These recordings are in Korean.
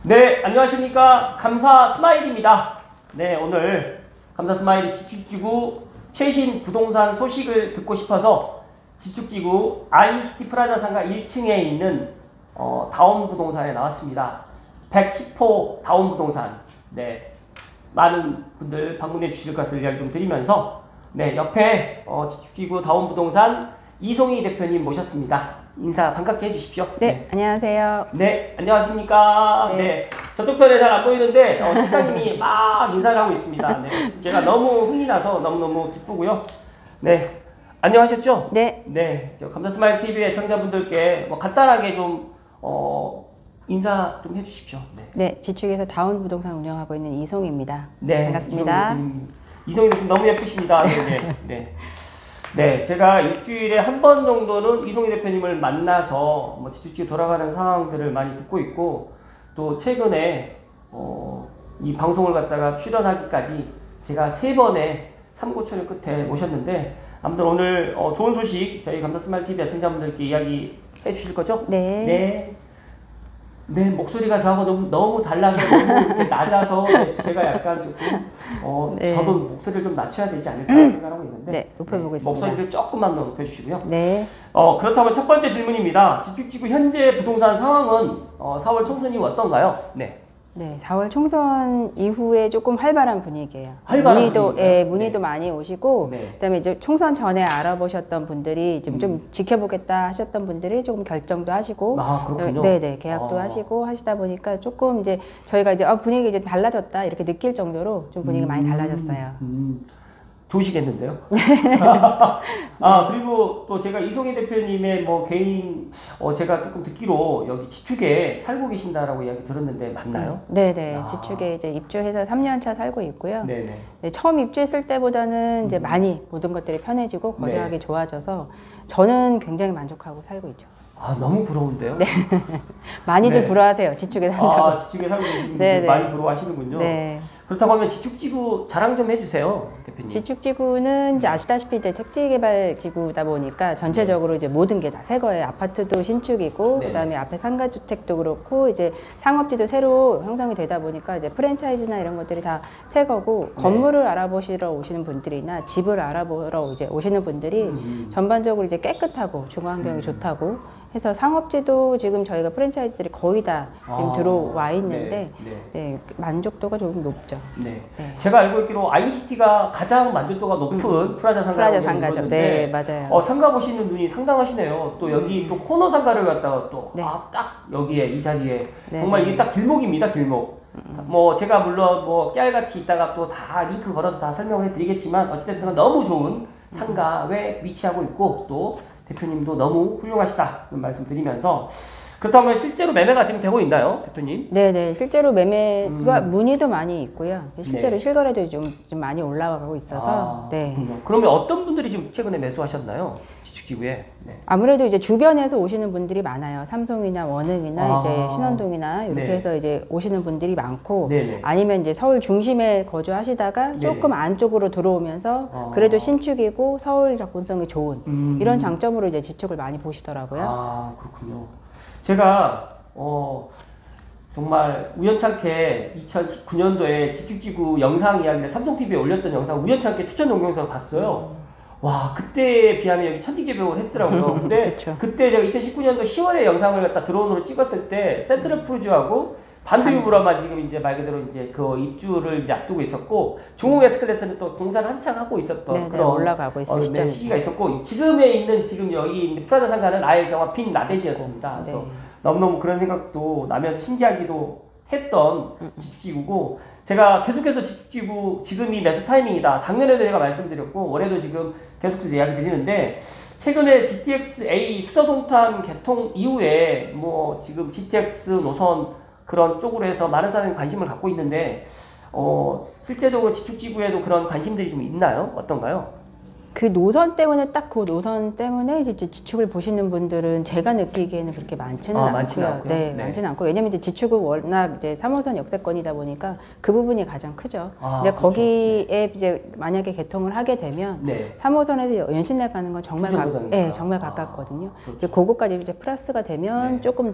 네, 안녕하십니까. 감사 스마일입니다. 네, 오늘 감사 스마일 지축지구 최신 부동산 소식을 듣고 싶어서 지축지구 ICT 프라자 상가 1층에 있는 다운 부동산에 나왔습니다. 110호 다운 부동산. 네, 많은 분들 방문해 주실 것을 이야기 좀 드리면서 네, 옆에 지축지구 다운 부동산 이송희 대표님 모셨습니다. 인사 반갑게 해주십시오. 네, 안녕하세요. 네, 안녕하십니까. 네, 저쪽 편에 잘 안 보이는데 실장님이 막 인사를 하고 있습니다. 네, 제가 너무 흥이 나서 너무너무 기쁘고요. 네, 안녕하셨죠? 네. 네, 저 감사스마일 TV 애청자분들께 간단하게 좀 인사 좀 해주십시오. 네, 네, 지축에서 다운 부동산 운영하고 있는 이송입니다. 네, 반갑습니다. 이송희 대표님 너무 예쁘십니다. 네, 네, 네. 네, 제가 일주일에 한 번 정도는 이송희 대표님을 만나서 지축지구 돌아가는 상황들을 많이 듣고 있고, 또 최근에 이 방송을 갖다가 출연하기까지 제가 3번의 삼고초려 끝에 모셨는데, 아무튼 오늘 좋은 소식 저희 감사스마일 TV 애청자분들께 이야기해 주실 거죠? 네. 네. 네, 목소리가 저하고 너무 달라서 너무 이렇게 낮아서 제가 약간 조금 네. 저도 목소리를 좀 낮춰야 되지 않을까 생각하고 있는데 네, 높여보겠습니다. 목소리를 조금만 더 높여주시고요. 네. 그렇다면 첫 번째 질문입니다. 지축지구 현재 부동산 상황은 4월 총선이 어떤가요? 네. 네, 4월 총선 이후에 조금 활발한 분위기예요. 활발한 문의도, 분위기인가요? 예, 문의도 네. 많이 오시고, 네. 그다음에 이제 총선 전에 알아보셨던 분들이 좀 지켜보겠다 하셨던 분들이 조금 결정도 하시고, 아, 그렇군요. 네네, 계약도 하시고 하시다 보니까 조금 이제 저희가 이제 분위기 이제 달라졌다 이렇게 느낄 정도로 좀 분위기가 많이 달라졌어요. 좋으시겠는데요? 그리고 또 제가 이송희 대표님의 개인, 제가 조금 듣기로 여기 지축에 살고 계신다라고 이야기 들었는데 맞나요? 네네. 지축에 이제 입주해서 3년 차 살고 있고요. 네네. 네, 처음 입주했을 때보다는 이제 많이 모든 것들이 편해지고 거주하기 좋아져서 저는 굉장히 만족하고 살고 있죠. 너무 부러운데요? 네. 많이들 네. 부러워하세요. 지축에 산다고. 지축에 살고 계신 분들 네네. 많이 부러워하시는군요. 네. 그렇다고 하면 지축지구 자랑 좀 해주세요, 대표님. 지축지구는 이제 아시다시피 이제 택지개발지구다 보니까 전체적으로 이제 모든 게 다 새 거예요. 아파트도 신축이고, 네. 그다음에 앞에 상가주택도 그렇고, 이제 상업지도 새로 형성이 되다 보니까 이제 프랜차이즈나 이런 것들이 다 새 거고, 건물을 알아보시러 오시는 분들이나 집을 알아보러 이제 오시는 분들이 전반적으로 이제 깨끗하고 중환경이 좋다고 해서 상업지도 지금 저희가 프랜차이즈들이 거의 다 지금 들어와 있는데 네, 만족도가 조금 높죠. 네. 네. 제가 알고 있기로 ICT가 가장 만족도가 높은 프라자 상가죠. 네, 맞아요. 상가 보시는 눈이 상당하시네요. 또 여기 또 코너 상가를 갖다가 또 딱 여기에 이 자리에 정말 이게 딱 길목입니다, 길목. 제가 물론 깨알같이 있다가 또 다 링크 걸어서 다 설명을 해드리겠지만 어찌됐든 너무 좋은 상가에 위치하고 있고 또 대표님도 너무 훌륭하시다 말씀드리면서, 그렇다면 실제로 매매가 지금 되고 있나요, 대표님? 네네, 실제로 매매가 문의도 많이 있고요. 실제로 네. 실거래도 좀 많이 올라가고 있어서. 네. 그러면 어떤 분들이 지금 최근에 매수하셨나요, 지축지구에? 네. 아무래도 이제 주변에서 오시는 분들이 많아요. 삼성이나 원흥이나 이제 신원동이나 이렇게 해서 이제 오시는 분들이 많고, 네네. 아니면 이제 서울 중심에 거주하시다가 조금 안쪽으로 들어오면서 그래도 신축이고 서울 접근성이 좋은 이런 장점으로 이제 지축을 많이 보시더라고요. 그렇군요. 제가 정말 우연찮게 2019년도에 지축지구 영상 이야기를 삼성TV에 올렸던 영상 우연찮게 추천 동영상을 봤어요. 와, 그때에 비하면 여기 천지개벽을 했더라고요. 근데 그때 제가 2019년도 10월에 영상을 갖다 드론으로 찍었을 때 센트럴푸르주하고 반대유브라만 지금 이제 말 그대로 이제 그 입주를 이제 앞두고 있었고, 중흥 S클래스는 또 공사를 한창 하고 있었던 그런 올라가고 있을 시점이죠. 시기가 있었고, 지금에 있는 지금 여기 있는 프라자 상가는 아예 정말 빈 나대지였습니다. 그래서 너무너무 그런 생각도 나면서 신기하기도 했던 지축지구고, 제가 계속해서 지축지구 지금이 매수 타이밍이다. 작년에도 제가 말씀드렸고 올해도 지금 계속해서 이야기 드리는데, 최근에 GTX-A 수서동탄 개통 이후에 지금 GTX 노선 그런 쪽으로 해서 많은 사람이 관심을 갖고 있는데, 실제적으로 지축지구에도 그런 관심들이 좀 있나요? 어떤가요? 그 노선 때문에 딱 그 노선 때문에 이제 지축을 보시는 분들은 제가 느끼기에는 그렇게 많지는 않고요. 네, 많지는 않고, 왜냐면 이제 지축은 워낙 이제 3호선 역세권이다 보니까 그 부분이 가장 크죠. 근데 거기에 이제 만약에 개통을 하게 되면 3호선에서 연신내 가는 건 정말 정말 가깝거든요. 그렇죠. 그거까지 이제 플러스가 되면 조금 더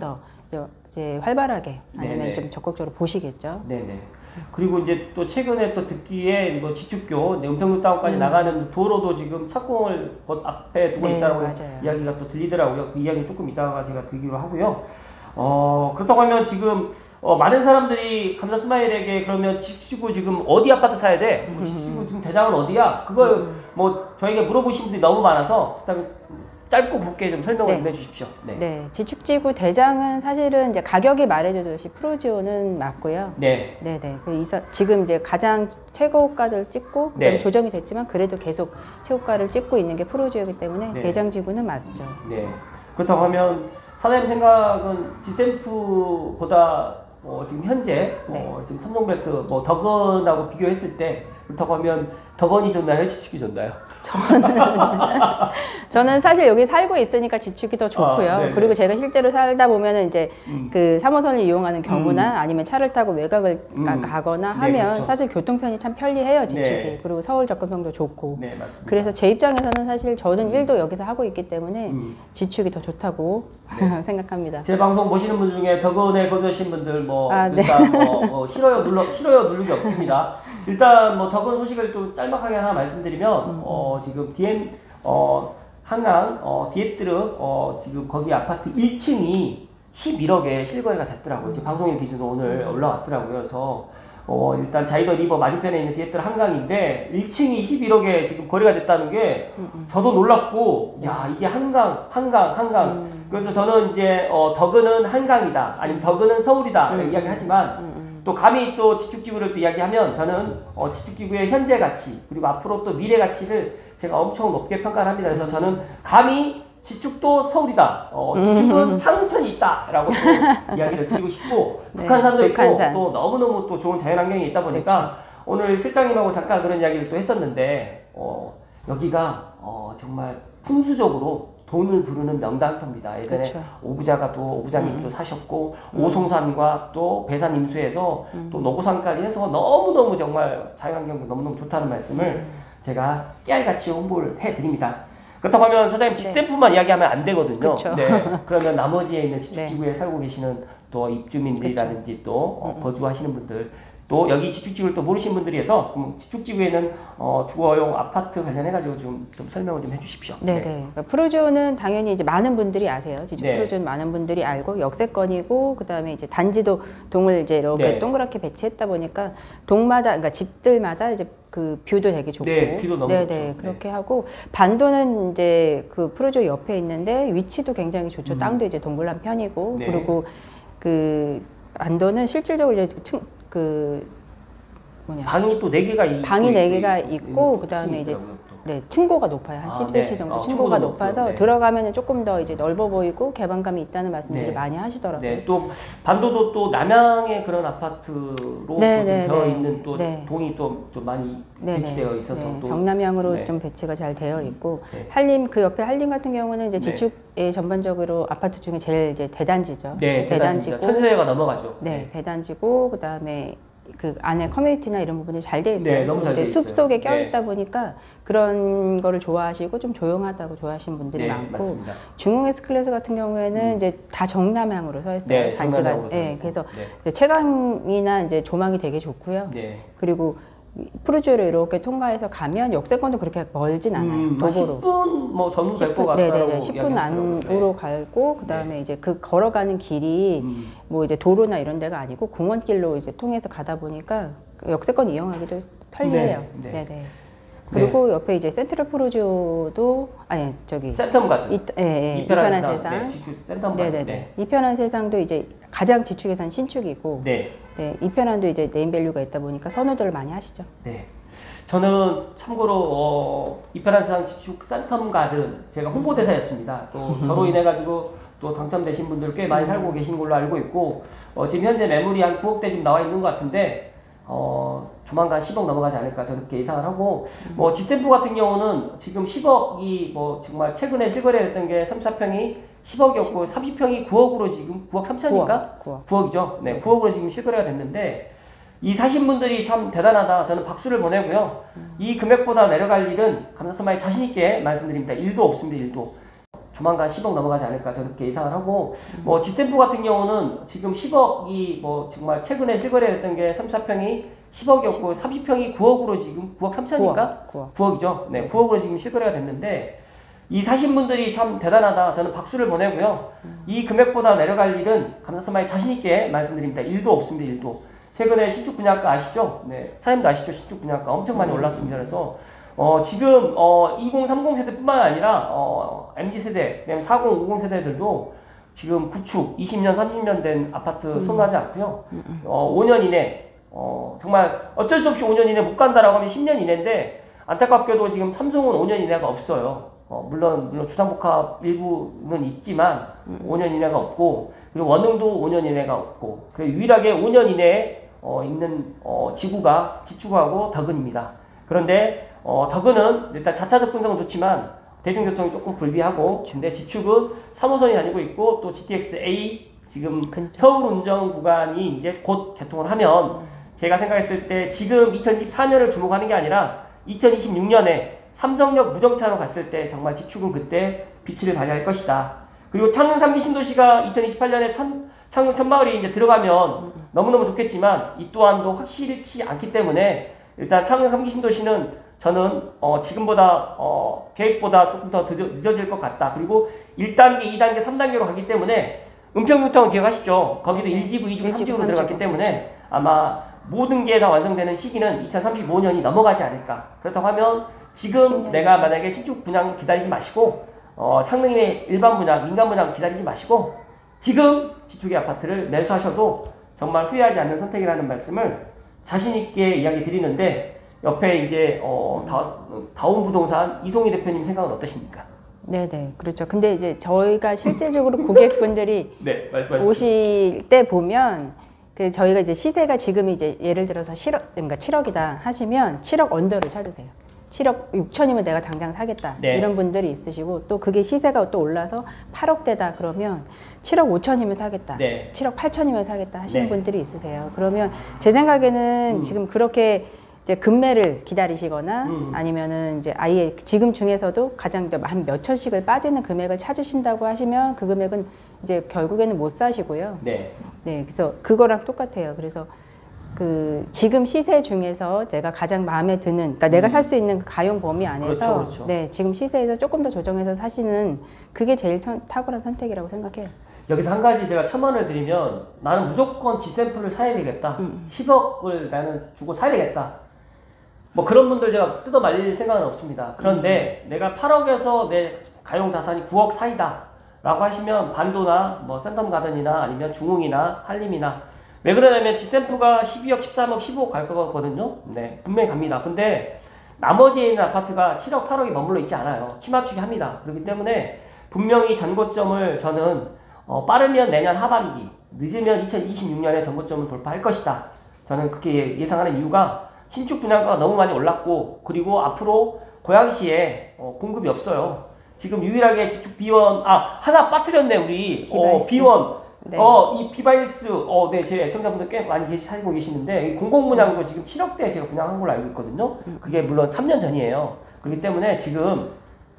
이제 활발하게 아니면 네네. 좀 적극적으로 보시겠죠. 네네. 그리고 이제 또 최근에 또 듣기에 뭐 지축교, 은평교타운까지 나가는 도로도 지금 착공을 곧 앞에 두고 네, 있다라고 맞아요. 이야기가 또 들리더라고요. 그 이야기 조금 이따가 제가 드리기로 하고요. 그렇다고 하면 지금 많은 사람들이 감사 스마일에게 그러면 지축지구 지금 어디 아파트 사야 돼? 뭐 지축지구 지금 대장은 어디야? 그걸 뭐 저희가 물어보신 분들이 너무 많아서 그다음에 짧고 굵게 좀 설명을 네. 좀 해주십시오. 네. 네, 지축지구 대장은 사실은 이제 가격이 말해주듯이 프로지오는 맞고요. 네. 네네. 지금 이제 가장 최고가를 찍고 그다음에 네. 조정이 됐지만 그래도 계속 최고가를 찍고 있는 게 프로지오이기 때문에 네. 대장지구는 맞죠. 네. 그렇다고 하면 사장님 생각은 지샘프보다 지금 현재 네. 지금 삼성벨트 덕원하고 비교했을 때 그렇다고 하면 덕원이 좋나요? 지축이 좋나요? 저는 사실 여기 살고 있으니까 지축이 더 좋고요. 네네. 그리고 제가 실제로 살다 보면은 이제 그 3호선을 이용하는 경우나 아니면 차를 타고 외곽을 가거나 네, 하면 그렇죠. 사실 교통편이 참 편리해요, 지축이. 네. 그리고 서울 접근성도 좋고. 네, 맞습니다. 그래서 제 입장에서는 사실 저는 일도 여기서 하고 있기 때문에 지축이 더 좋다고 생각합니다. 제 방송 보시는 분 중에 덕원에 거주하신 분들 네. 일단 싫어요 누르기 없습니다. 일단 덕원 소식을 좀 짤막하게 하나 말씀드리면 지금 DM 한강 디에뜨르 지금 거기 아파트 1층이 11억에 실거래가 됐더라고요. 지금 방송일 기준으로 오늘 올라왔더라고요. 그래서 일단 자이더 리버 맞은편에 있는 디에뜨르 한강인데 1층이 11억에 지금 거래가 됐다는 게 저도 놀랍고 야 이게 한강 그래서 저는 이제 덕은은 한강이다 아니면 덕은은 서울이다 이렇게 이야기하지만 또 감히 또 지축지구를 또 이야기하면 저는 지축지구의 현재 가치 그리고 앞으로 또 미래 가치를 제가 엄청 높게 평가를 합니다. 그래서 저는 감히 지축도 서울이다. 지축은 창천이 있다라고 또 이야기를 드리고 싶고 네, 북한산도 북한산. 있고 또 너무너무 또 좋은 자연환경이 있다 보니까 그렇죠. 오늘 실장님하고 잠깐 그런 이야기를 또 했었는데 여기가 정말 풍수적으로 돈을 부르는 명당터입니다. 예전에 그렇죠. 오부장님도 사셨고 오송산과 또 배산 임수에서 또 노고산까지 해서 너무너무 정말 자연환경도 너무너무 좋다는 말씀을 제가 깨알같이 홍보를 해드립니다. 그렇다고 하면 사장님 지샘프만 이야기하면 안 되거든요. 그쵸. 네. 그러면 나머지에 있는 지축지구에 살고 계시는 또 입주민들이라든지 또 거주하시는 분들 또 여기 지축지구를 또 모르시는 분들이 해서 지축지구에는 주거용 아파트 관련해가지고 좀 설명을 좀 해주십시오. 네네. 그러니까 프로지오는 당연히 이제 많은 분들이 아세요. 지축 네. 프로지오는 많은 분들이 알고 역세권이고 그다음에 이제 단지도 동을 이제 이렇게 네. 동그랗게 배치했다 보니까 동마다 그러니까 집들마다 이제 그 뷰도 되게 좋고. 네, 뷰도 너무 네네. 좋죠. 그렇게 하고 반도는 이제 그 프로지오 옆에 있는데 위치도 굉장히 좋죠. 땅도 이제 동그란 편이고 네. 그리고 그 반도는 실질적으로 이제 방이 또 4개가 방이 4개가 있고 그다음에 이제 네, 층고가 높아요. 한 10cm 네. 정도 층고가 층고가 높아서 높고요. 네. 들어가면 조금 더 이제 넓어 보이고 개방감이 있다는 말씀들을 네. 많이 하시더라고요. 네, 또 반도도 또 남양의 그런 아파트로 네, 또 네, 되어 네. 있는 또 네. 동이 또 좀 많이 네, 배치되어 네. 있어서 네, 또 정남향으로 네. 좀 배치가 잘 되어 있고 네. 한림 그 옆에 한림 같은 경우는 이제 네. 지축의 전반적으로 아파트 중에 제일 이제 대단지죠. 네, 대단지고 천세대가 넘어가죠. 네, 대단지고 그다음에 그 안에 커뮤니티나 이런 부분이 잘 돼 있어요. 네, 너무 잘 돼 숲 있어요. 속에 껴 네. 있다 보니까 그런 거를 좋아하시고 좀 조용하다고 좋아하시는 분들이 네, 많고 맞습니다. 중흥 S클래스 같은 경우에는 이제 다 정남향으로 서 있어요. 네, 단지가. 정남향으로 서 네, 있고. 그래서 네. 이제 채광이나 이제 조망이 되게 좋고요. 네. 그리고 프루지오를 이렇게 통과해서 가면 역세권도 그렇게 멀진 않아요. 도보로. 10분 전후 될 것 같다고 네네네. 10분 안으로 가고 그다음에 이제 그 걸어가는 길이 뭐 이제 도로나 이런 데가 아니고 공원길로 이제 통해서 가다 보니까 역세권 이용하기도 편리해요. 네, 네네. 네. 그리고 옆에 이제 센트럴 프로지오도 아니 저기 센텀 같은 이편한 세상. 네, 지축 센텀 같은 네네네. 네. 이편한 세상도 이제 가장 지축에선 신축이고 네. 네, 이편한도 이제 네임밸류가 있다 보니까 선호도를 많이 하시죠. 네. 저는 참고로 이편한 세상 지축 센텀 가든 제가 홍보대사였습니다. 또 저로 인해 가지고 또 당첨되신 분들 꽤 많이 살고 계신 걸로 알고 있고 지금 현재 매물이 한 9억대 지금 나와 있는 것 같은데 조만간 10억 넘어가지 않을까 저렇게 예상을 하고 지샘프 같은 경우는 지금 10억이 정말 최근에 실거래됐던 게 34평이 10억이었고 30평이 9억으로 지금 9억 3천인가? 9억이죠. 네, 9억으로 지금 실거래가 됐는데 이 사신 분들이 참 대단하다. 저는 박수를 보내고요. 이 금액보다 내려갈 일은 감사스마일 자신 있게 말씀드립니다. 1도 없습니다. 1도. 조만간 10억 넘어가지 않을까 저는 그렇게 예상을 하고 뭐 지샘프 같은 경우는 지금 10억이 뭐 정말 최근에 실거래됐던 게 34평이 10억이었고 30평이 9억으로 지금 9억 3천인가? 9억이죠. 네, 9억으로 지금 실거래가 됐는데 이 사신 분들이 참 대단하다. 저는 박수를 보내고요. 이 금액보다 내려갈 일은 감사스마이 자신 있게 말씀드립니다. 1도 없습니다. 1도. 최근에 신축 분양가 아시죠? 네, 사장님도 아시죠? 신축 분양가 엄청 많이 올랐습니다. 그래서 지금 2030 세대뿐만 아니라 MZ 세대, 그다음에 40, 50 세대들도 지금 구축 20년, 30년 된 아파트 선호하지 않고요. 5년 이내 정말 어쩔 수 없이 5년 이내 못 간다라고 하면 10년 이내인데 안타깝게도 지금 삼성은 5년 이내가 없어요. 물론 주상복합 일부는 있지만 5년 이내가 없고 그리고 원흥도 5년 이내가 없고 그리고 유일하게 5년 이내에 있는 지구가 지축하고 덕은입니다. 그런데 덕은은 일단 자차 접근성은 좋지만 대중교통이 조금 불비하고 근데 지축은 3호선이 다니고 있고 또 GTX-A 지금 서울 운정 구간이 이제 곧 개통을 하면 제가 생각했을 때 지금 2024년을 주목하는 게 아니라 2026년에 삼성역 무정차로 갔을 때 정말 지축은 그때 빛을 발휘할 것이다. 그리고 창릉 3기 신도시가 2028년에 창릉 천마을이 이제 들어가면 너무너무 좋겠지만 이 또한도 확실치 않기 때문에 일단 창릉 3기 신도시는 저는 지금보다 계획보다 조금 더 늦어질 것 같다. 그리고 1단계, 2단계, 3단계로 가기 때문에 은평뉴타운 기억하시죠? 거기도 1지구, 2지구, 3지구로 들어갔기 때문에 아마 모든 게 다 완성되는 시기는 2035년이 넘어가지 않을까. 그렇다고 하면 지금 내가 만약에 신축 분양 기다리지 마시고 창릉의 일반 분양, 민간 분양 기다리지 마시고 지금 지축의 아파트를 매수하셔도 정말 후회하지 않는 선택이라는 말씀을 자신 있게 이야기 드리는데 옆에 이제 다운부동산 이송희 대표님 생각은 어떠십니까? 네네, 그렇죠. 근데 이제 저희가 실제적으로 고객분들이 네, 오실 때 보면 저희가 이제 시세가 지금 이제 예를 들어서 7억이다 하시면 7억 언더를 찾으세요. 7억 6천이면 내가 당장 사겠다. 네. 이런 분들이 있으시고 또 그게 시세가 또 올라서 8억대다 그러면 7억 5천이면 사겠다. 네. 7억 8천이면 사겠다 하시는 네. 분들이 있으세요. 그러면 제 생각에는 지금 그렇게 이제 급매를 기다리시거나 아니면은 이제 아예 지금 중에서도 가장 한 몇 천씩을 빠지는 금액을 찾으신다고 하시면 그 금액은 이제 결국에는 못 사시고요. 네. 네, 그래서 그거랑 똑같아요. 그래서 지금 시세 중에서 내가 가장 마음에 드는, 그러니까 내가 살 수 있는 그 가용 범위 안에서, 그렇죠. 네, 지금 시세에서 조금 더 조정해서 사시는 그게 제일 탁월한 선택이라고 생각해요. 여기서 한 가지 제가 첨언을 드리면 나는 무조건 지샘플을 사야 되겠다. 10억을 나는 주고 사야 되겠다. 뭐 그런 분들 제가 뜯어 말릴 생각은 없습니다. 그런데 내가 8억에서 내 가용 자산이 9억 사이다 라고 하시면 반도나 뭐 샌덤가든이나 아니면 중흥이나 한림이나 왜 그러냐면 지샘프가 12억, 13억, 15억 갈 거거든요. 네, 분명히 갑니다. 근데 나머지에 있는 아파트가 7억, 8억이 머물러 있지 않아요. 키 맞추기 합니다. 그렇기 때문에 분명히 전고점을 저는 빠르면 내년 하반기, 늦으면 2026년에 전고점을 돌파할 것이다. 저는 그렇게 예상하는 이유가 신축 분양가가 너무 많이 올랐고 그리고 앞으로 고양시에 공급이 없어요. 지금 유일하게 지축 비원 하나 빠뜨렸네 우리 비원. 네. 이 비바이스, 네, 제 애청자분들 꽤 많이 사시고 계시는데, 공공분양도 지금 7억대 제가 분양한 걸로 알고 있거든요. 그게 물론 3년 전이에요. 그렇기 때문에 지금,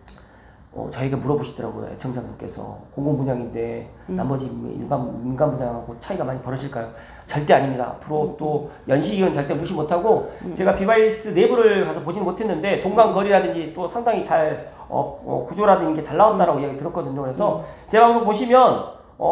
저희가 물어보시더라고요. 애청자분께서. 공공분양인데, 나머지 민간 분양하고 차이가 많이 벌어질까요? 절대 아닙니다. 앞으로 또 연식이은 절대 무시 못하고, 제가 비바이스 내부를 가서 보지는 못했는데, 동간거리라든지 또 상당히 잘, 구조라든지 게 잘 나온다라고 이야기 들었거든요. 그래서 제 방송 보시면,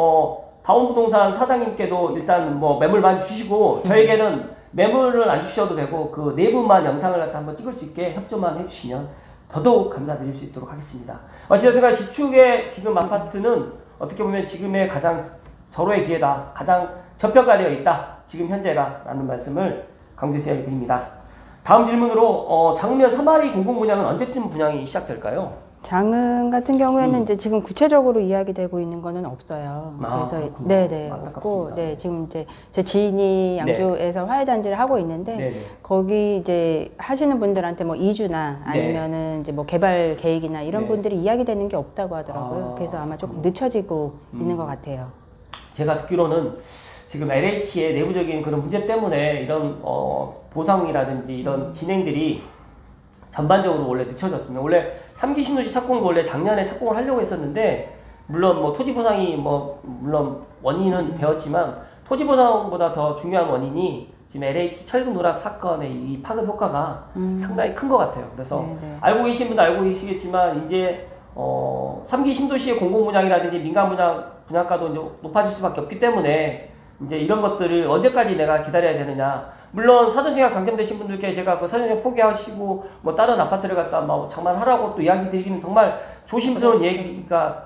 다운부동산 사장님께도 일단 뭐 매물 많이 주시고 저에게는 매물을 안 주셔도 되고 그 내부만 영상을 갖다 한번 찍을 수 있게 협조만 해주시면 더더욱 감사드릴 수 있도록 하겠습니다. 어쨌든 지축의 지금 아파트는 어떻게 보면 지금의 가장 절호의 기회다. 가장 저평가되어 있다. 지금 현재가 라는 말씀을 강조해서 이야기 드립니다. 다음 질문으로 장면 3할이 공공분양은 언제쯤 분양이 시작될까요? 장흥 같은 경우에는 이제 지금 구체적으로 이야기되고 있는 거는 없어요. 그래서 네네 없고, 네 지금 이제 제 지인이 양주에서 화훼단지를 하고 있는데 네네. 거기 이제 하시는 분들한테 뭐 이주나 아니면은 이제 뭐 개발 계획이나 이런 분들이 이야기되는 게 없다고 하더라고요. 그래서 아마 조금 늦춰지고 있는 것 같아요. 제가 듣기로는 지금 LH의 내부적인 그런 문제 때문에 이런 보상이라든지 이런 진행들이 전반적으로 원래 늦춰졌습니다. 원래 3기 신도시 착공을 원래 작년에 착공을 하려고 했었는데 물론 뭐 토지 보상이 뭐 물론 원인은 되었지만 토지 보상보다 더 중요한 원인이 지금 LH 철근 누락 사건의 이 파급 효과가 상당히 큰 것 같아요. 그래서 네네. 알고 계신 분도 알고 계시겠지만 이제 3기 신도시의 공공분양이라든지 민간분양가도 이제 높아질 수밖에 없기 때문에 이제 이런 것들을 언제까지 내가 기다려야 되느냐. 물론 사전시장 당첨되신 분들께 제가 그 사전시장 포기하시고 뭐 다른 아파트를 갖다 뭐 장만하라고 또 이야기 드리기는 정말 조심스러운 얘기가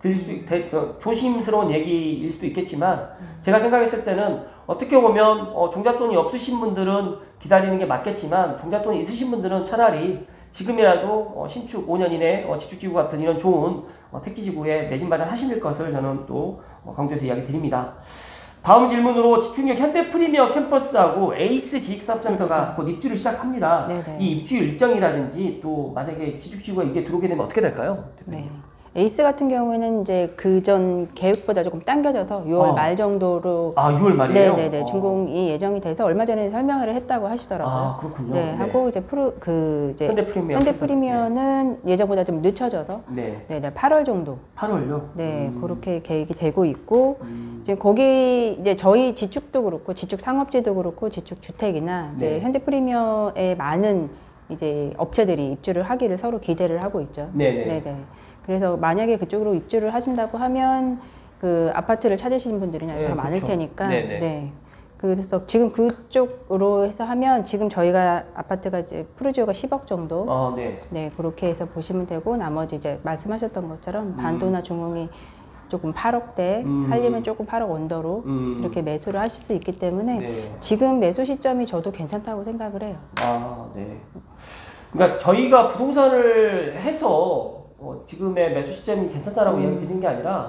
조심스러운 얘기일 수도 있겠지만 제가 생각했을 때는 어떻게 보면 종잣돈이 없으신 분들은 기다리는 게 맞겠지만 종잣돈이 있으신 분들은 차라리 지금이라도 신축 5년 이내 지축지구 같은 이런 좋은 택지지구에 매진 마련하실 것을 저는 또 강조해서 이야기 드립니다. 다음 질문으로 집중력 현대 프리미엄 캠퍼스하고 에이스 지식사업센터가 곧 입주를 시작합니다. 네네. 이 입주 일정이라든지 또 만약에 지축지구가 이게 들어오게 되면 어떻게 될까요? 네. 에이스 같은 경우에는 이제 그전 계획보다 조금 당겨져서 6월 말 정도로 6월 말이에요? 네네네 준공이 예정이 돼서 얼마 전에 설명을 했다고 하시더라고요. 그렇군요. 네, 하고 이제 이제 현대 프리미엄은 예정보다 좀 늦춰져서 네네 8월 정도. 8월요? 네, 그렇게 계획이 되고 있고 이제 거기 이제 저희 지축도 그렇고 지축 상업지도 그렇고 지축 주택이나 이제 현대 프리미엄의 많은 이제 업체들이 입주를 하기를 서로 기대를 하고 있죠. 네네. 그래서 만약에 그쪽으로 입주를 하신다고 하면 그 아파트를 찾으시는 분들이 더 많을 테니까. 네. 그래서 지금 그쪽으로 해서 하면 지금 저희가 아파트가 이제 푸르지오가 10억 정도. 네, 그렇게 해서 보시면 되고 나머지 이제 말씀하셨던 것처럼 반도나 중흥이 조금 8억대 하려면 조금 8억 언더로 이렇게 매수를 하실 수 있기 때문에 지금 매수 시점이 저도 괜찮다고 생각을 해요. 네. 그러니까 저희가 부동산을 해서 지금의 매수 시점이 괜찮다라고 이야기 드리는 게 아니라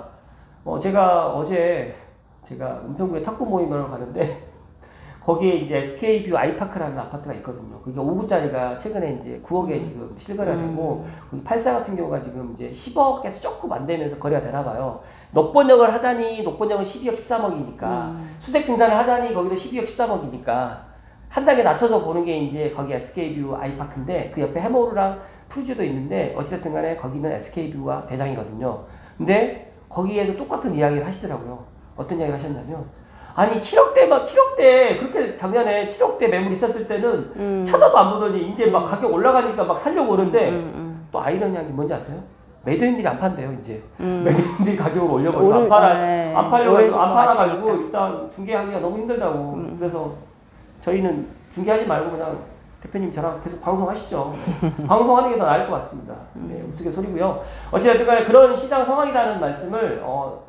제가 어제 은평구에 탁구 모임을 가는데 거기에 이제 SK뷰 아이파크라는 아파트가 있거든요. 그게 5구짜리가 최근에 이제 9억에 지금 실거래가 되고 84 같은 경우가 지금 이제 10억에서 조금 안 되면서 거래가 되나 봐요. 녹번역을 하자니 녹번역은 12억 13억이니까 수색 등산을 하자니 거기도 12억 13억이니까 한 단계 낮춰서 보는 게 이제 거기 SK뷰 아이파크인데 그 옆에 해모르랑 푸르지오도 있는데 어찌됐든 간에 거기는 SK뷰가 대장이거든요. 근데 거기에서 똑같은 이야기를 하시더라고요. 어떤 이야기를 하셨냐면 아니 7억대 그렇게 작년에 7억대 매물 있었을 때는 쳐다도 안 보더니 이제 막 가격 올라가니까 막 살려고 그러는데 또 아이러니한 게 뭔지 아세요? 매도인들이 안 판대요 이제. 매도인들이 가격을 올려버리고 안 팔아가지고 일단 중개하기가 너무 힘들다고. 그래서 저희는 중개하지 말고 그냥 대표님 저랑 계속 방송하시죠. 방송하는 게 더 나을 것 같습니다. 네, 우스갯소리고요. 어찌됐든 간에 그런 시장 상황이라는 말씀을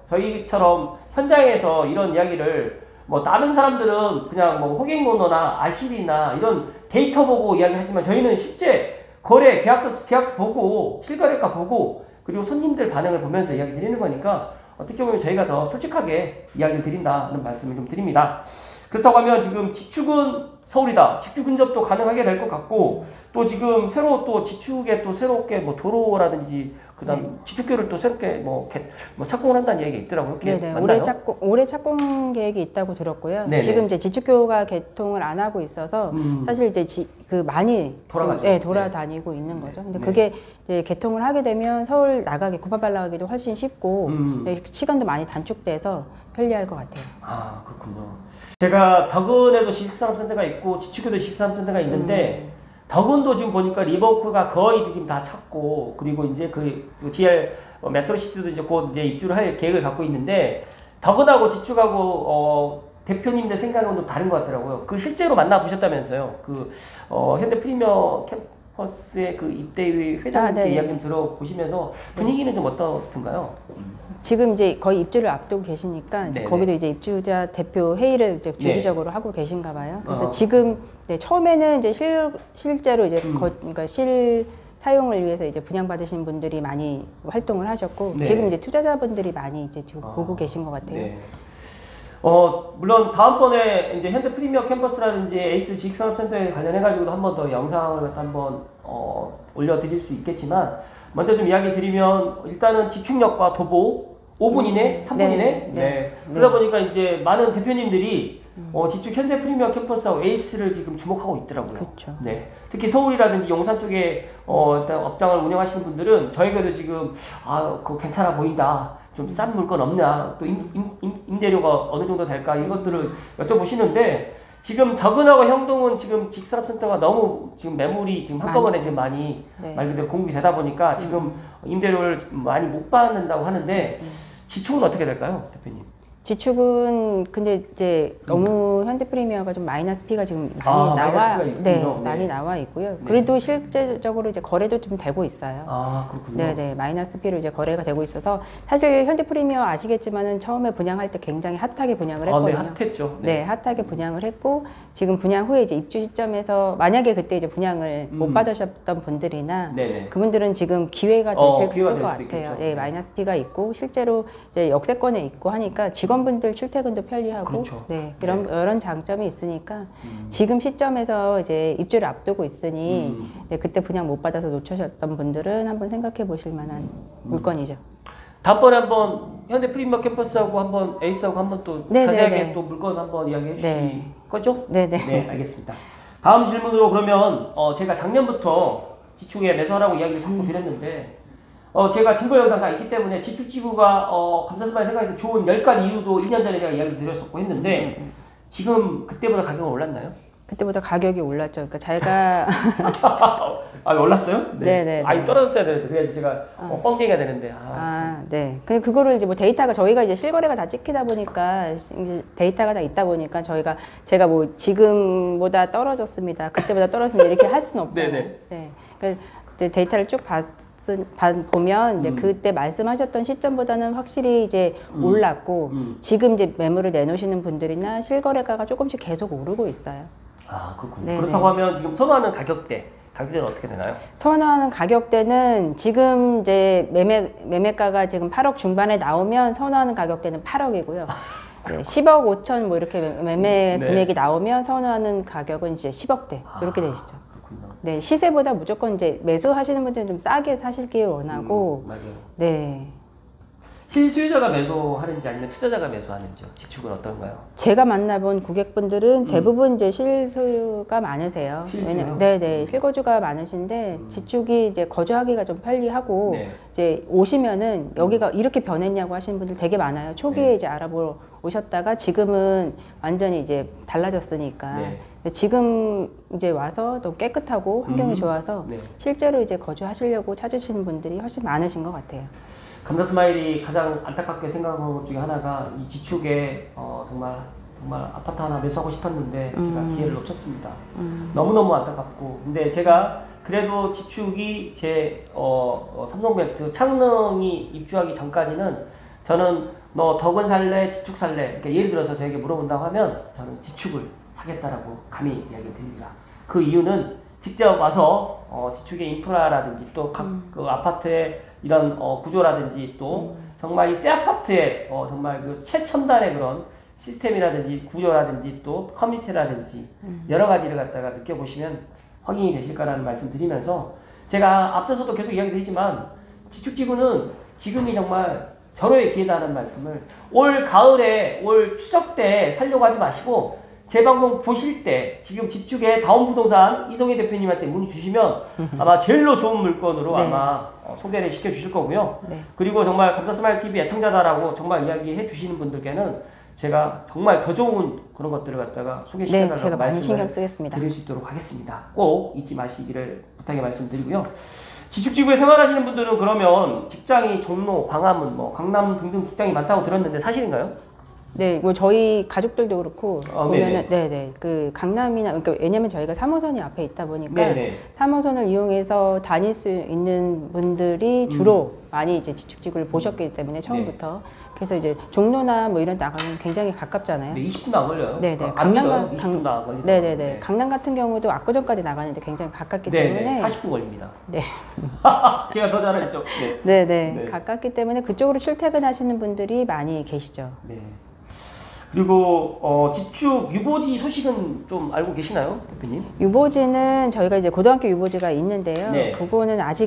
저희처럼 현장에서 이런 이야기를 뭐 다른 사람들은 그냥 뭐 호갱노노나 아실이나 이런 데이터 보고 이야기하지만 저희는 실제 거래 계약서 보고 실거래가 보고 그리고 손님들 반응을 보면서 이야기 드리는 거니까 어떻게 보면 저희가 더 솔직하게 이야기를 드린다는 말씀을 좀 드립니다. 그렇다고 하면 지금 지축은 서울이다. 직주 근접도 가능하게 될 것 같고 또 지금 새로 또 지축에 또 새롭게 뭐 도로라든지 그다음 지축교를 또 새롭게 뭐 착공을 한다는 얘기가 있더라고요. 네네. 올해 착공 계획이 있다고 들었고요. 네네. 지금 이제 지축교가 개통을 안 하고 있어서 사실 이제 많이 돌아다니고 있는 거죠. 근데 그게 이제 개통을 하게 되면 서울 나가기 구파발 나가기도 훨씬 쉽고 시간도 많이 단축돼서 편리할 것 같아요. 그렇군요. 제가 덕은에도 지식산업센터가 있고 지축교도 지식산업센터가 있는데 덕은도 지금 보니까 리버크가 거의 지금 다 찼고 그리고 이제 그 GR 메트로시티도 이제 곧 이제 입주를 할 계획을 갖고 있는데 덕은하고 지축하고 대표님들 생각은 좀 다른 것 같더라고요. 그 실제로 만나 보셨다면서요. 그 현대 프리미엄 캠퍼스의 그 입대위 회장님께 이야기 좀 들어보시면서 분위기는 좀 어떻던가요? 지금 이제 거의 입주를 앞두고 계시니까 이제 거기도 이제 입주자 대표 회의를 이제 주기적으로 하고 계신가 봐요. 그래서 지금 처음에는 이제 실제로 이제 그러니까 사용을 위해서 이제 분양받으신 분들이 많이 활동을 하셨고 지금 이제 투자자분들이 많이 이제 지금 보고 계신 것 같아요. 물론 다음번에 이제 현대 프리미엄 캠퍼스라든지 에이스 지식산업센터에 관련해가지고도 한 번 더 영상을 한번 올려드릴 수 있겠지만 먼저 좀 이야기 드리면 일단은 지축역과 도보 5분 이내, 3분 이내. 그러다 보니까 이제 많은 대표님들이 지축 현대 프리미엄 캠퍼스하고 에이스를 지금 주목하고 있더라고요. 그렇죠. 네. 특히 서울이라든지 용산 쪽에 일단 업장을 운영하시는 분들은 저희가도 지금 그거 괜찮아 보인다. 좀 싼 물건 없냐. 또 임대료가 어느 정도 될까. 이것들을 여쭤보시는데 지금 덕은하고 형동은 지금 직산업센터가 너무 지금 매물이 지금 한꺼번에 지금 많이 네. 말 그대로 공급이 되다 보니까 지금 임대료를 많이 못 받는다고 하는데 지축은 어떻게 될까요, 대표님? 지축은 근데 이제 너무 현대프리미어가 좀 마이너스 P가 지금 많이 나와 있고요. 네. 그래도 실제적으로 이제 거래도 좀 되고 있어요. 그렇군요. 네네, 마이너스 P로 이제 거래가 되고 있어서 사실 현대프리미어 아시겠지만은 처음에 분양할 때 굉장히 핫하게 분양을 했거든요. 네, 핫했죠. 네, 핫하게 분양을 했고 지금 분양 후에 이제 입주 시점에서 만약에 그때 이제 분양을 못 받으셨던 분들이나 네네. 그분들은 지금 기회가 되실 기회가 것 될 수도 같아요. 있겠죠. 네, 마이너스 P가 있고 실제로 이제 역세권에 있고 하니까 직원분들 출퇴근도 편리하고 그렇죠. 네, 이런 장점이 있으니까 지금 시점에서 이제 입주를 앞두고 있으니 네, 그때 분양 못 받아서 놓치셨던 분들은 한번 생각해 보실 만한 물건이죠. 다음번에 한번 현대 프리미엄 캠퍼스하고 한번 에이스하고 한번 또 자세하게 또 물건 한번 이야기해 주실 거죠? 네네. 네, 알겠습니다. 다음 질문으로 그러면 제가 작년부터 지축에 매수하라고 이야기를 자꾸 드렸는데 제가 증거 영상 다 있기 때문에 지축지구가 감사스마일 생각해서 좋은 10가지 이유도 1년 전에 제가 이야기를 드렸었고 했는데 지금 그때보다 가격은 올랐나요? 그때보다 가격이 올랐죠. 그러니까 제가 올랐어요? 네네. 떨어졌어야 되는데 그래야지 제가 뻥쟁이가 되는데. 네. 근데 그거를 이제 뭐 데이터가 저희가 이제 실거래가 다 찍히다 보니까 이제 데이터가 다 있다 보니까 제가 뭐 지금보다 떨어졌습니다. 그때보다 떨어졌습니다. 이렇게 할 수는 없잖아요. 네네. 네. 그러니까 이제 데이터를 쭉 보면 이제 그때 말씀하셨던 시점보다는 확실히 이제 올랐고 지금 이제 매물을 내놓으시는 분들이나 실거래가가 조금씩 계속 오르고 있어요. 그렇군요. 네네. 그렇다고 하면 지금 선호하는 가격대는 어떻게 되나요? 선호하는 가격대는 지금 이제 매매가가 지금 8억 중반에 나오면 선호하는 가격대는 8억이고요. 네, 10억 5천 뭐 이렇게 매매 금액이 나오면 선호하는 가격은 이제 10억대 이렇게 되시죠. 네, 시세보다 무조건 이제 매수하시는 분들은 좀 싸게 사실길 원하고. 맞아요. 네. 실수요자가 매수하는지 아니면 투자자가 매수하는지요? 지축은 어떤가요? 제가 만나본 고객분들은 대부분 이제 실소유가 많으세요. 실수요? 네네, 실거주가 많으신데 지축이 이제 거주하기가 좀 편리하고 이제 오시면은 여기가 이렇게 변했냐고 하시는 분들 되게 많아요. 초기에 이제 알아보러 오셨다가 지금은 완전히 이제 달라졌으니까. 지금 이제 와서 또 깨끗하고 환경이 좋아서 실제로 이제 거주하시려고 찾으시는 분들이 훨씬 많으신 것 같아요. 감사스마일이 가장 안타깝게 생각하는 것 중에 하나가 이 지축에 정말 아파트 하나 매수하고 싶었는데 제가 기회를 놓쳤습니다. 너무너무 안타깝고 근데 제가 그래도 지축이 제 삼성벨트 창릉이 입주하기 전까지는 저는 너 덕은 살래 지축 살래 그러니까 예를 들어서 저에게 물어본다고 하면 저는 지축을 사겠다라고 감히 이야기 드립니다. 그 이유는 직접 와서 지축의 인프라라든지 또 각 그 아파트의 이런 구조라든지 또 정말 이 새 아파트의 정말 그 최첨단의 그런 시스템이라든지 구조라든지 또 커뮤니티라든지 여러 가지를 갖다가 느껴보시면 확인이 되실 거라는 말씀 드리면서 제가 앞서서도 계속 이야기 드리지만 지축지구는 지금이 정말 절호의 기회다는 말씀을 올 가을에 올 추석 때 살려고 하지 마시고 제 방송 보실 때 지금 지축의 다운부동산 이성희 대표님한테 문의 주시면 아마 제일로 좋은 물건으로 아마 소개를 시켜 주실 거고요. 그리고 정말 감사스마일TV 애청자다라고 정말 이야기해 주시는 분들께는 제가 정말 더 좋은 그런 것들을 갖다가 소개시켜 달라고 말씀을 드릴 수 있도록 하겠습니다. 꼭 잊지 마시기를 부탁의 말씀드리고요. 지축지구에 생활하시는 분들은 그러면 직장이 종로, 광화문, 강남 등등 직장이 많다고 들었는데 사실인가요? 네, 뭐 저희 가족들도 그렇고 보면은 네네 그 강남이나 그러니까 왜냐면 저희가 3호선이 앞에 있다 보니까 3호선을 이용해서 다닐 수 있는 분들이 주로 많이 이제 지축지구를 보셨기 때문에 처음부터 그래서 이제 종로나 뭐 이런 데 나가면 굉장히 가깝잖아요. 20분도 안 걸려요. 네네. 강남 강남 같은 경우도 압구정까지 나가는데 굉장히 가깝기 때문에 40분 걸립니다. 네. 제가 더 잘했죠. 네네. 가깝기 때문에 그쪽으로 출퇴근하시는 분들이 많이 계시죠. 네. 그리고 지축 유보지 소식은 좀 알고 계시나요, 대표님? 유보지는 저희가 이제 고등학교 유보지가 있는데요. 그거는 아직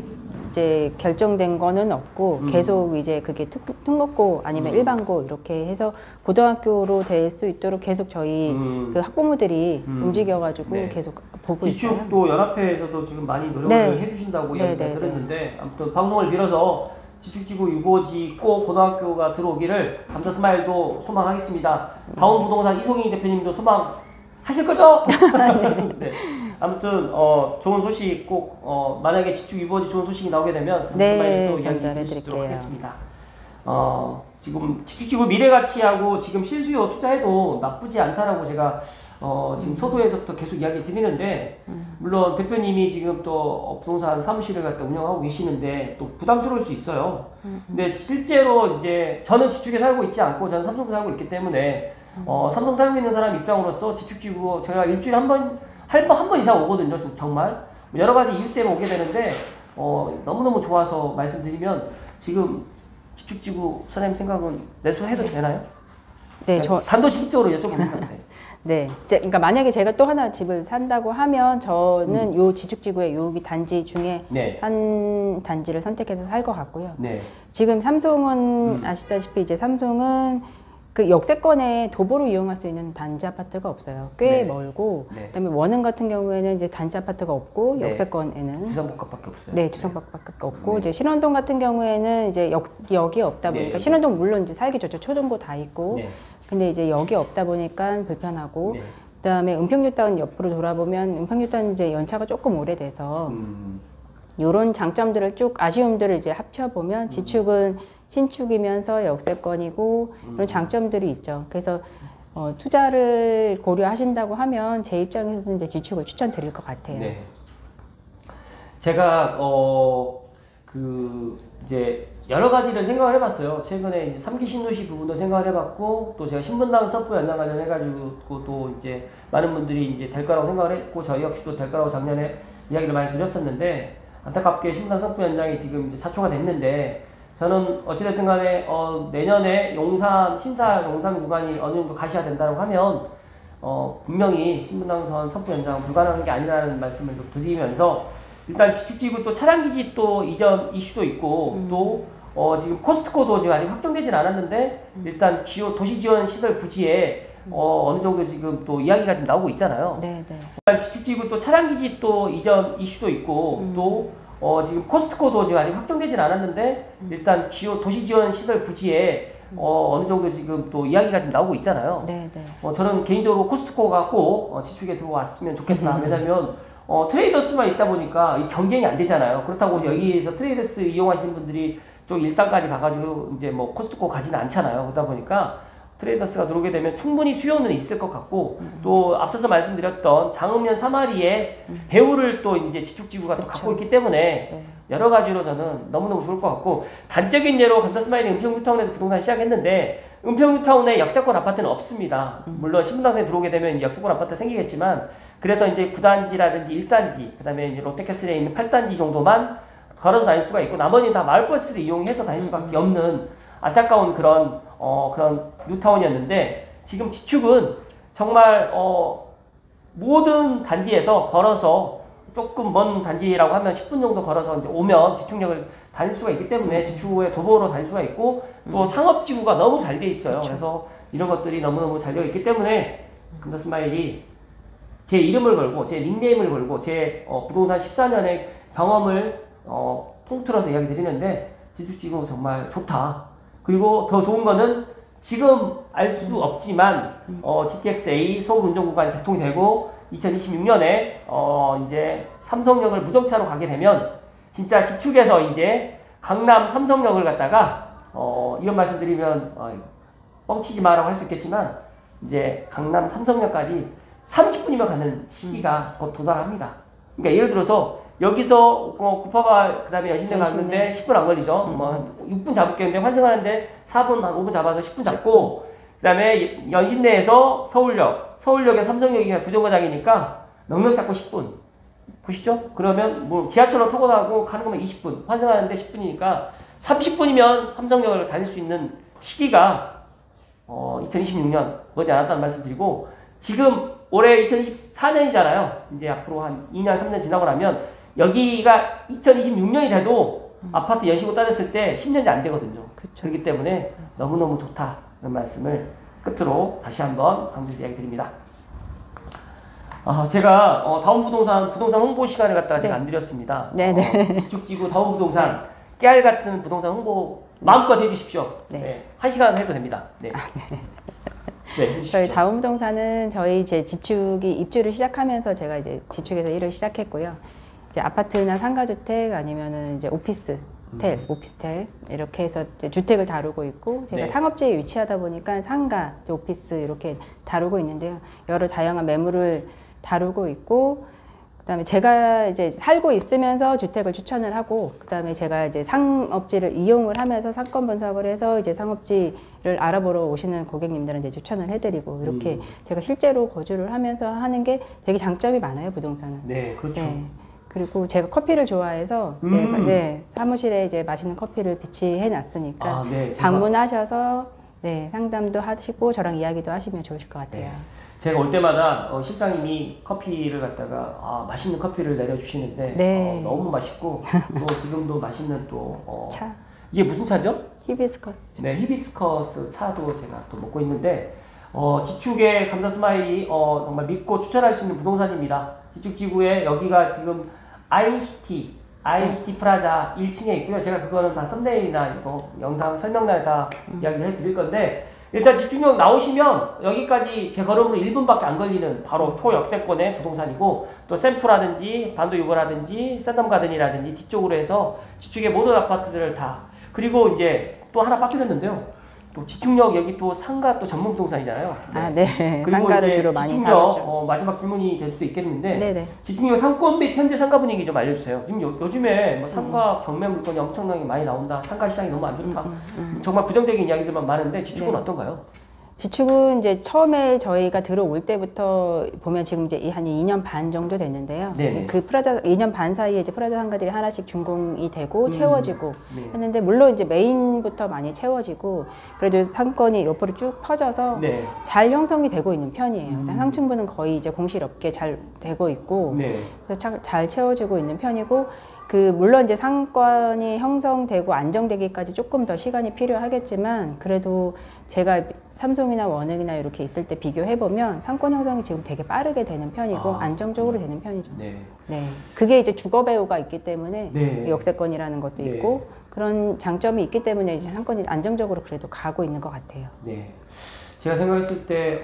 이제 결정된 거는 없고 계속 이제 그게 특목고 아니면 일반고 이렇게 해서 고등학교로 될 수 있도록 계속 저희 그 학부모들이 움직여가지고 네. 계속 보고 있어요. 지축도 연합회에서도 지금 많이 노력을 네. 해주신다고 네, 이야기가 네, 들었는데 아무튼 방송을 빌어서 지축지구 유보지 꼭 고등학교가 들어오기를 감자 스마일도 소망하겠습니다. 다운 부동산 이송희 대표님도 소망하실 거죠? 네. 아무튼 좋은 소식 꼭 만약에 지축 유보지 좋은 소식이 나오게 되면 감자 네, 스마일도 이야기 전달해 드리도록 드릴게요. 하겠습니다. 지금 지축지구 미래가치하고 지금 실수요 투자해도 나쁘지 않다라고 제가 지금 서도에서부터 계속 이야기 드리는데 물론 대표님이 지금 또 부동산 사무실을 갖다 운영하고 계시는데 또 부담스러울 수 있어요. 근데 실제로 이제 저는 지축에 살고 있지 않고 저는 삼성에 살고 있기 때문에 삼성 살고 있는 사람 입장으로서 지축지구 제가 일주일에 한 번 이상 오거든요. 정말 여러 가지 이유 때문에 오게 되는데 너무너무 좋아서 말씀드리면 지금 지축지구 사장님 생각은 매수해도 되나요? 네, 단도직입적으로 여쭤봅니다. 네. 그러니까 만약에 제가 또 하나 집을 산다고 하면 저는 요 지축지구의 여기 단지 중에 네. 한 단지를 선택해서 살 것 같고요. 네. 지금 삼성은 아시다시피 이제 삼성은 그 역세권에 도보로 이용할 수 있는 단지 아파트가 없어요. 꽤 네. 멀고 네. 그다음에 원흥 같은 경우에는 이제 단지 아파트가 없고 네. 역세권에는 주상복합밖에 없어요. 네, 주상복합밖에 없고 이제 신원동 같은 경우에는 이제 역이 없다 보니까 신원동 물론 이제 살기 좋죠. 초중고 다 있고. 네. 근데 이제 역이 없다 보니까 불편하고 네. 그다음에 은평뉴타운 옆으로 돌아보면 은평뉴타운 이제 연차가 조금 오래돼서 요런 장점들을 쭉 아쉬움들을 이제 합쳐보면 지축은 신축이면서 역세권이고 이런 장점들이 있죠. 그래서 투자를 고려하신다고 하면 제 입장에서는 이제 지축을 추천드릴 것 같아요. 네. 제가 이제 여러 가지를 생각을 해봤어요. 최근에 이제 3기 신도시 부분도 생각을 해봤고 또 제가 신분당 서프 연장 관련해가지고 또 이제 많은 분들이 이제 될 거라고 생각을 했고 저희 역시도 될 거라고 작년에 이야기를 많이 드렸었는데 안타깝게 신분당 서프 연장이 지금 이제 사초가 됐는데 저는 어찌됐든 간에 내년에 신사 용산 구간이 어느 정도 가시가 된다고 하면 분명히 신분당선 서프 연장은 불가능한 게 아니라는 말씀을 좀 드리면서 일단 지축지구 또 차량기지 또 이전 이슈도 있고 또 지금 코스트코도 지금 아직 확정되진 않았는데 일단 도시지원 시설 부지에 어느 정도 지금 또 이야기가 좀 나오고 있잖아요. 네, 네. 일단 지축지구 또 차량기지 또 이전 이슈도 있고 또 지금 코스트코도 지금 아직 확정되진 않았는데 일단 도시지원 시설 부지에 어느 정도 지금 또 이야기가 좀 나오고 있잖아요. 네, 네. 저는 개인적으로 코스트코가 꼭 지축에 들어왔으면 좋겠다. 왜냐면 트레이더스만 있다 보니까 이 경쟁이 안 되잖아요. 그렇다고 여기에서 트레이더스 이용하시는 분들이 좀 일산까지 가가지고 이제 뭐 코스트코 가지는 않잖아요. 그러다 보니까 트레이더스가 들어오게 되면 충분히 수요는 있을 것 같고 또 앞서서 말씀드렸던 장읍면 사마리에 배후를 또 이제 지축지구가 또 갖고 있기 때문에 여러 가지로 저는 너무너무 좋을 것 같고 단적인 예로 감자스마일이 은평뉴타운에서 부동산 시작했는데 은평뉴타운에 역세권 아파트는 없습니다. 물론 신분당선에 들어오게 되면 역세권 아파트 생기겠지만 그래서 이제 9단지라든지 1단지 그 다음에 이제 롯데캐슬에 있는 8단지 정도만 걸어서 다닐 수가 있고 나머지는 다 마을버스를 이용해서 다닐 수밖에 없는 안타까운 그런 뉴타운이었는데 지금 지축은 정말 모든 단지에서 걸어서 조금 먼 단지라고 하면 10분 정도 걸어서 이제 오면 지축역을 다닐 수가 있기 때문에 지축구에 도보로 다닐 수가 있고 또 상업지구가 너무 잘 돼 있어요. 그쵸. 그래서 이런 것들이 너무너무 잘 되어 있기 때문에 감자스마일이 제 이름을 걸고 제 닉네임을 걸고 제 부동산 14년의 경험을 통틀어서 이야기 드리는데 지축지구 정말 좋다. 그리고 더 좋은 거는 지금 알 수 없지만 GTX-A 서울운전구간이 개통이 되고 2026년에 이제 삼성역을 무정차로 가게 되면 진짜 지축에서 이제 강남 삼성역을 갖다가 이런 말씀 드리면 뻥치지 마라고 할 수 있겠지만 이제 강남 삼성역까지 30분이면 가는 시기가 곧 도달합니다. 그러니까 예를 들어서 여기서 구파발 그다음에 여신대 갔는데 10분 안 걸리죠. 뭐 한 6분 잡을게는데 환승하는데 4분 한 5분 잡아서 10분 잡고 그다음에 연신내에서 서울역에 삼성역이 두 정거장이니까 넉넉 잡고 10분. 보시죠? 그러면 뭐 지하철로 타고 가고 가는 거면 20분, 환승하는데 10분이니까 30분이면 삼성역을 다닐 수 있는 시기가 2026년 머지않았다는 말씀 드리고 지금 올해 2024년이잖아요. 이제 앞으로 한 2년, 3년 지나고 나면 여기가 2026년이 돼도 아파트 연식으로 따졌을 때 10년이 안 되거든요. 그쵸. 그렇기 때문에 너무너무 좋다는 말씀을 끝으로 다시 한번 강조해서 이야기 드립니다. 제가 다운부동산 홍보 시간을 갖다가 제가 안 드렸습니다. 네네. 지축지구 다운부동산 깨알 같은 부동산 홍보 마음껏 해주십시오. 네. 1시간 해도 됩니다. 네. 네, 저희 다운부동산은 저희 이제 지축이 입주를 시작하면서 제가 이제 지축에서 일을 시작했고요. 이제 아파트나 상가주택 아니면은 이제 오피스텔 이렇게 해서 이제 주택을 다루고 있고 제가 네. 상업지에 위치하다 보니까 상가, 이제 오피스 이렇게 다루고 있는데요. 여러 다양한 매물을 다루고 있고 그다음에 제가 이제 살고 있으면서 주택을 추천을 하고 그다음에 제가 이제 상업지를 이용을 하면서 상권 분석을 해서 이제 상업지를 알아보러 오시는 고객님들은 이제 추천을 해드리고 이렇게 제가 실제로 거주를 하면서 하는 게 되게 장점이 많아요, 부동산은. 네, 그렇죠. 네. 그리고 제가 커피를 좋아해서 네, 사무실에 이제 맛있는 커피를 비치해 놨으니까 네, 방문하셔서 네, 상담도 하시고 저랑 이야기도 하시면 좋으실 것 같아요. 네. 제가 올 때마다 실장님이 커피를 갖다가 맛있는 커피를 내려주시는데 네. 너무 맛있고 또 지금도 맛있는 또 차. 이게 무슨 차죠? 히비스커스. 네, 히비스커스 차도 제가 또 먹고 있는데 지축의 감사 스마일이 정말 믿고 추천할 수 있는 부동산입니다. 지축지구에 여기가 지금 아이시티 프라자 1층에 있고요. 제가 그거는 다 썸네일이나 이거 영상 설명란에 다 이야기를 해드릴 건데 일단 집중력 나오시면 여기까지 제 걸음으로 1분밖에 안 걸리는 바로 초역세권의 부동산이고 또 샘프라든지 반도유보라든지 샌덤가든이라든지 뒤쪽으로 해서 지축의 모든 아파트들을 다 그리고 이제 또 하나 바뀌었는데요. 또 지축역 여기 또 상가 또 전문 부동산이잖아요. 네. 네. 그리고 상가를 이제 주로 많이 지축역 다루죠. 마지막 질문이 될 수도 있겠는데 네네. 지축역 상권 및 현재 상가 분위기 좀 알려주세요. 지금 요즘에 뭐 상가 경매 물건이 엄청나게 많이 나온다. 상가 시장이 너무 안 좋다. 정말 부정적인 이야기들만 많은데 지축은 네. 어떤가요? 지축은 이제 처음에 저희가 들어올 때부터 보면 지금 이제 한 2년 반 정도 됐는데요. 네네. 그 프라자 2년 반 사이에 이제 프라자 상가들이 하나씩 준공이 되고 채워지고 네. 했는데 물론 이제 메인부터 많이 채워지고 그래도 상권이 옆으로 쭉 퍼져서 네. 잘 형성이 되고 있는 편이에요. 상층부는 거의 이제 공실업계 잘 되고 있고 네. 그래서 잘 채워지고 있는 편이고 물론 이제 상권이 형성되고 안정되기까지 조금 더 시간이 필요하겠지만 그래도 제가 삼성이나 원흥이나 이렇게 있을 때 비교해보면 상권 형성이 지금 되게 빠르게 되는 편이고 안정적으로 되는 편이죠. 네. 네. 그게 이제 주거 배우가 있기 때문에 네. 역세권이라는 것도 네. 있고 그런 장점이 있기 때문에 이제 상권이 안정적으로 그래도 가고 있는 것 같아요. 네. 제가 생각했을 때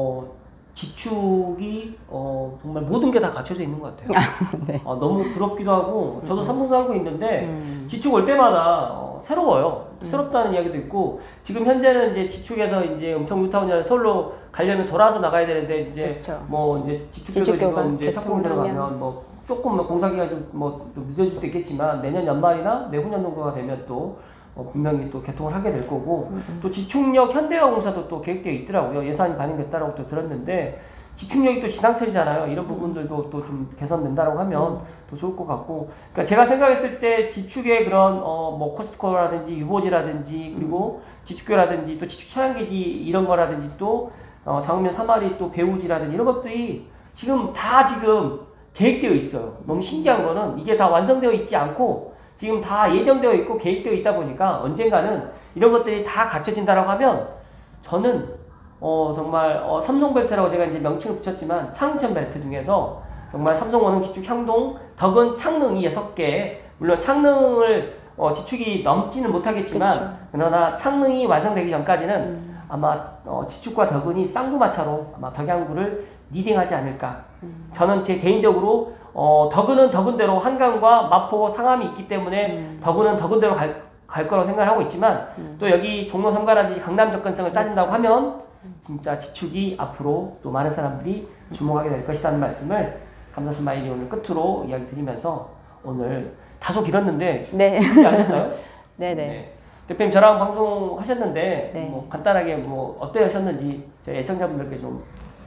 지축이 정말 모든 게 다 갖춰져 있는 것 같아요. 네. 너무 부럽기도 하고 저도 삼성 살고 있는데 지축 올 때마다 새로워요. 새롭다는 이야기도 있고 지금 현재는 이제 지축에서 이제 은평뉴타운이나 서울로 가려면 돌아서 나가야 되는데 이제 그렇죠. 뭐 이제 지축도 지금 이제 착공 들어가면 뭐 조금 공사 기간이 좀 늦어질 수도 있겠지만 내년 연말이나 내후년 정도가 되면 또 분명히 또 개통을 하게 될 거고 또 지축역 현대화공사도 또 계획되어 있더라고요. 예산이 반영됐다라고 또 들었는데 지축역이 또 지상철이잖아요. 이런 부분들도 또 좀 개선된다라고 하면 더 좋을 것 같고 그러니까 제가 생각했을 때 지축의 그런 뭐 코스트코라든지 유보지라든지 그리고 지축교라든지 또 지축 차량계지 이런 거라든지 또 장흥면 사마리 또 배우지라든지 이런 것들이 지금 계획되어 있어요. 너무 신기한 거는 이게 다 완성되어 있지 않고 지금 다 예정되어 있고 계획되어 있다 보니까 언젠가는 이런 것들이 다 갖춰진다라고 하면 저는 정말 삼성벨트라고 제가 이제 명칭을 붙였지만 창천 벨트 중에서 정말 삼성 원흥 지축 향동 덕은 창릉이 6개 물론 창릉을 지축이 넘지는 못하겠지만 그쵸. 그러나 창릉이 완성되기 전까지는 아마 지축과 덕은이 쌍두마차로 아마 덕양구를 리딩하지 않을까. 저는 제 개인적으로 덕은은 덕은대로 한강과 마포, 상암이 있기 때문에 덕은은 덕은대로 갈 거라고 생각하고 있지만 또 여기 종로 3가라든지 강남 접근성을 따진다고 하면 진짜 지축이 앞으로 또 많은 사람들이 주목하게 될 것이라는 말씀을 감사 스마일이 오늘 끝으로 이야기 드리면서 오늘 다소 길었는데 네. 듣지 않으셨나요? 네네. 네. 대표님 저랑 방송 하셨는데 네. 뭐 간단하게 뭐 어떠셨는지 저희 애청자분들께 좀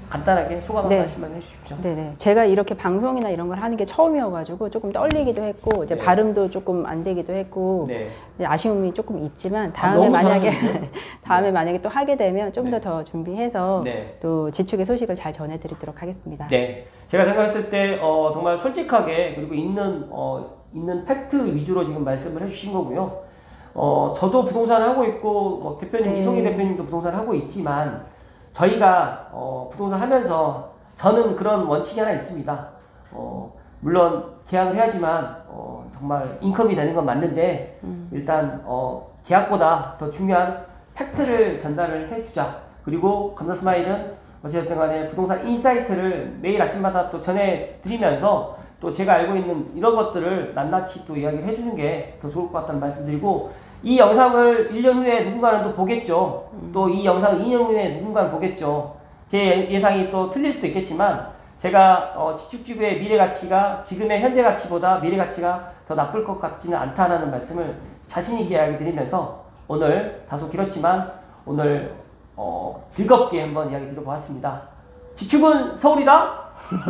간단하게 소감 한 네. 말씀만 해주십시오. 네네. 제가 이렇게 방송이나 이런 걸 하는 게 처음이어가지고 조금 떨리기도 했고 이제 네. 발음도 조금 안 되기도 했고 네. 이제 아쉬움이 조금 있지만 너무 만약에 잘하셨는데요? 다음에 만약에 또 하게 되면 좀 네. 더 준비해서 네. 또 지축의 소식을 잘 전해드리도록 하겠습니다. 네. 제가 생각했을 때 정말 솔직하게 그리고 있는 팩트 위주로 지금 말씀을 해주신 거고요. 저도 부동산을 하고 있고 뭐 대표님 네. 이송희 대표님도 부동산을 하고 있지만 저희가 부동산 하면서 저는 그런 원칙이 하나 있습니다. 물론 계약을 해야지만 정말 인컴이 되는 건 맞는데 일단 계약보다 더 중요한 팩트를 전달을 해주자. 그리고 감사 스마일은 어쨌든 간에 부동산 인사이트를 매일 아침마다 또 전해드리면서 또 제가 알고 있는 이런 것들을 낱낱이 또 이야기를 해주는 게 더 좋을 것 같다는 말씀드리고 이 영상을 1년 후에 누군가는 또 보겠죠. 또 이 영상을 2년 후에 누군가는 보겠죠. 제 예상이 또 틀릴 수도 있겠지만 제가 지축지구의 미래 가치가 지금의 현재 가치보다 미래 가치가 더 나쁠 것 같지는 않다는 말씀을 자신 있게 이야기 드리면서 오늘 다소 길었지만 오늘 즐겁게 한번 이야기 드려보았습니다. 지축은 서울이다?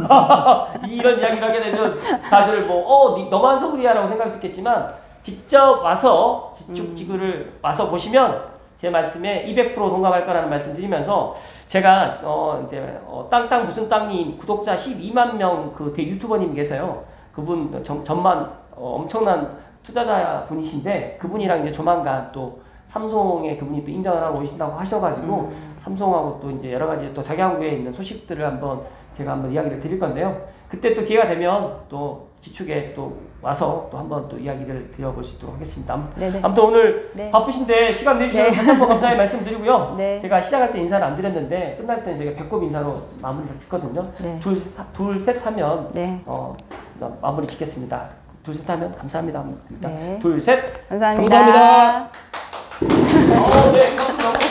이런 이야기를 하게 되면 다들 너만 서울이야 라고 생각할 수 있겠지만 직접 와서 지축지구를 와서 보시면 제 말씀에 200% 동감할 거라는 말씀 드리면서 제가 이제 땅땅 무슨 땅님 구독자 12만 명 그 유튜버님 계세요. 그분 전만 엄청난 투자자 분이신데 그분이랑 이제 조만간 또 삼성에 그분이 또 인정을 하고 오신다고 하셔가지고 삼성하고 또 이제 여러 가지 또 자기한국에 있는 소식들을 제가 한번 이야기를 드릴 건데요. 그때 또 기회가 되면 또 지축에 또 와서 또 한번 또 이야기를 드려볼 수 있도록 하겠습니다. 네네. 아무튼 오늘 네. 바쁘신데 시간 내주셔서 네. 다시 한번 감사의 말씀 드리고요. 네. 제가 시작할 때 인사를 안 드렸는데 끝날 때는 저희가 배꼽 인사로 마무리를 짓거든요. 네. 둘, 셋 하면 네. 마무리 짓겠습니다. 둘, 셋 하면 감사합니다. 네. 둘, 셋. 감사합니다. 감사합니다. 네, 고맙습니다.